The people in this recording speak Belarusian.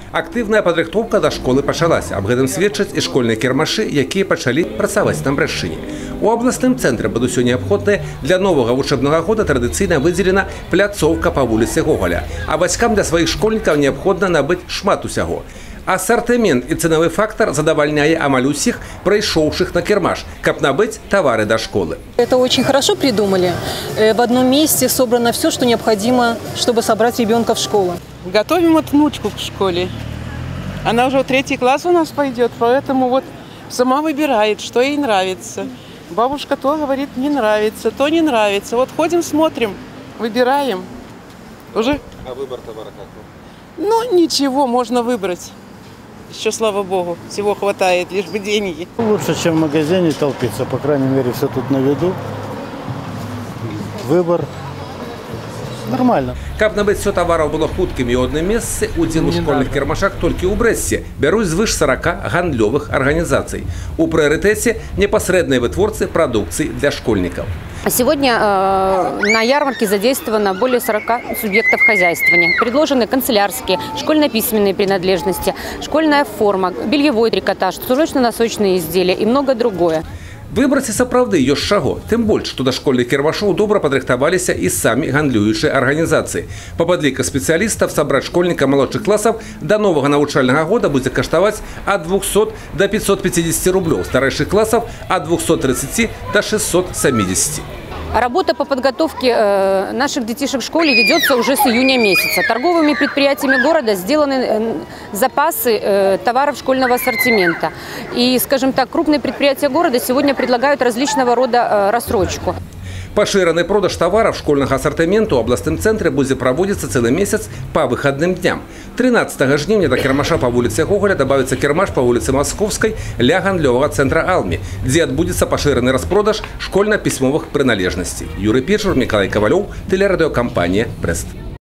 Активная падрыхтоўка да школы пачалася. Аб гэтым сведчаць і школьныя кірмашы, якія пачалі працаваць на Брэшчыне. У абласным цэнтры пад усё неабходнае для новага вучэбнага года традыцыйна выдзелена пляцоўка па вуліцы Гоголя. А бацькам для сваіх школьнікаў неабходна набыць шмат усяго. Ассортимент и ценовый фактор задовольняет амаль усіх прыйшоўшых на кірмаш, каб набыць товары до школы. Это очень хорошо придумали. В одном месте собрано все, что необходимо, чтобы собрать ребенка в школу. Готовим вот внучку к школе. Она уже в 3 класс у нас пойдет, поэтому вот сама выбирает, что ей нравится. Бабушка то говорит, не нравится, то не нравится. Вот ходим, смотрим, выбираем. Уже? А выбор товара как? Ну, ничего, можно выбрать. Еще, слава богу, всего хватает, лишь бы деньги. Лучше, чем в магазине толпиться, по крайней мере, все тут на виду. Выбор нормально. Каб набыць все товараў было хуткім і ў адным месцы, удзел у школьных кірмашах толькі ў Брэсце бяруць звыш 40 гандлёвых арганізацый. У прыярытэце непасрэдныя вытворцы прадукцыі для школьников. Сегодня на ярмарке задействовано более 40 субъектов хозяйствования. Предложены канцелярские, школьно-письменные принадлежности, школьная форма, бельевой трикотаж, цужочно-носочные изделия и много другое. Выбраць і сапраўды ёсць чаго. Тым больш, што да школьных кірмашоў добра падрыхтаваліся і самі гандлюючыя арганізацыі. Па падліках спецыялістаў сабраць школьніка малодшых класаў да новага навучальнага года будзе каштаваць ад 200 до 550 рублёў, старэйшых класаў ад 230 до 670. Работа по подготовке наших детишек в школе ведется уже с июня месяца. Торговыми предприятиями города сделаны запасы товаров школьного ассортимента. И, скажем так, крупные предприятия города сегодня предлагают различного рода рассрочку. Пашыраны продаж товаров школьного ассортимента у абласным цэнтры будзе праводзіцца цэлы месяц по выходным дням. 13 жніўня да кірмаша по вуліцы Гоголя добавится кірмаш по вуліцы Московской ля гандлёвага цэнтра Алми, где адбудзецца пашыраны распродаж школьно-пісьмовых прыналежнасцей. Юрий Печур, Миколай Ковалёв, телерадиокомпания «Брест».